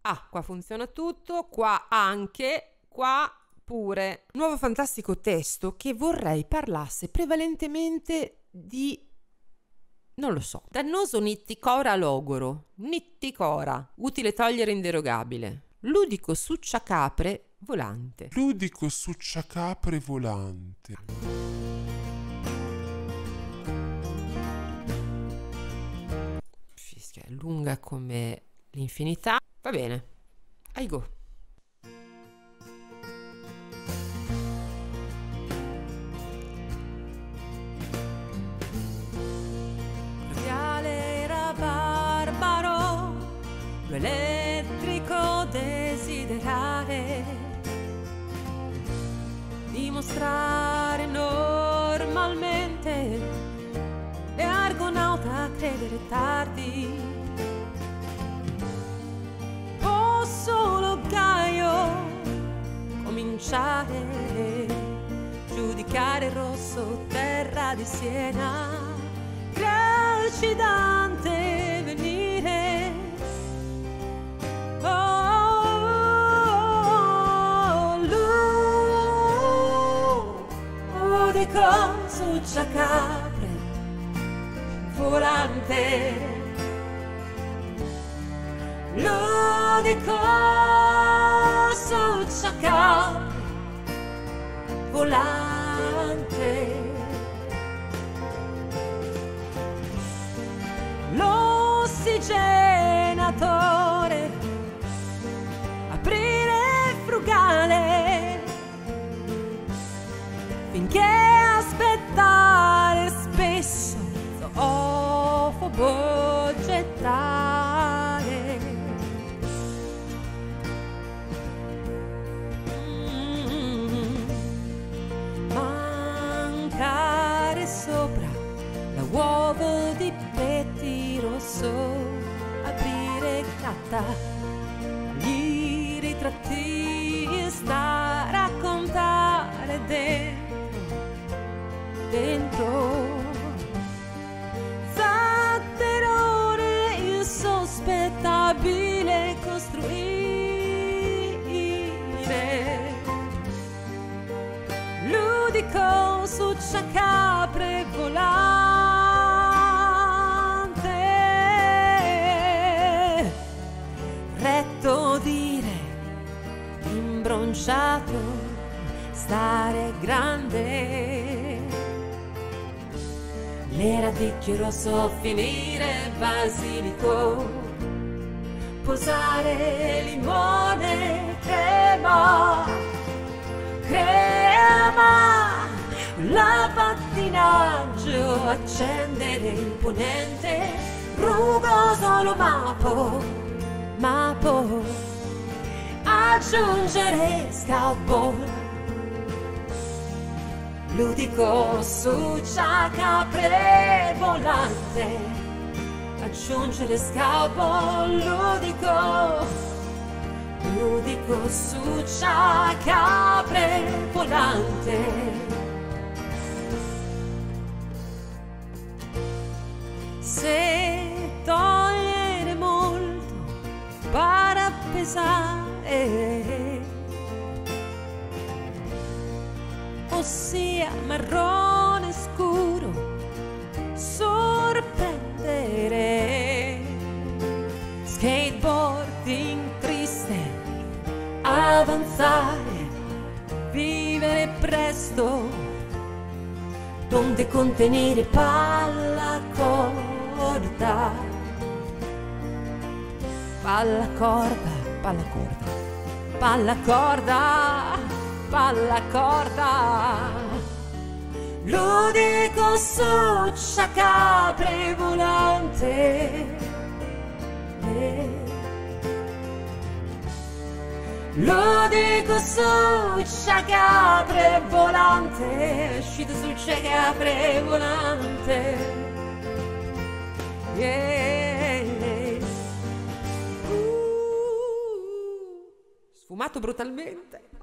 Ah, qua funziona tutto, qua anche, qua pure. Nuovo fantastico testo che vorrei parlasse prevalentemente di... non lo so. Dannoso nitticora logoro. Nitticora. Utile togliere inderogabile. Ludico succiacapre volante. Ludico succiacapre volante. Fischia, è lunga come l'infinità. Va bene. I go. Cordiale era barbaro, lo elettrico desiderare, dimostrare normalmente e argonauta credere tardi. Può solo Gaio cominciare, giudicare rosso terra di Siena, Greci Dante venire. Oh, ludico succiacapre volante. Ludico succiacapre volante. L'ossigenatore, aprire frugale, finché aspettare spesso, zoofobo gettare. Mancare sopra la uovo di petti rosso, aprire gatta, gli ritratti e sta a raccontare dentro. Zatterone insospettabile costruire. Ludico succiacapre volante. Retto dire, imbronciato, stare grande. Le radicchio rosso finire basilico, posare limone, crema, lavandinaggio, accendere imponente, rugoso lo mapo, aggiungere scalpone. Ludico succiacapre volante, aggiungere scalpo. Ludico succiacapre volante. Se togliere molto para pesare, ossia marrone scuro, sorprendere. Skateboarding triste, avanzare, vivere presto, donde contenere palla corda, palla corda, palla corda, palla corda, palla corda. Ludico succiacapre volante. Ludico succiacapre volante, è uscito succiacapre volante. Yeah. Sfumato brutalmente.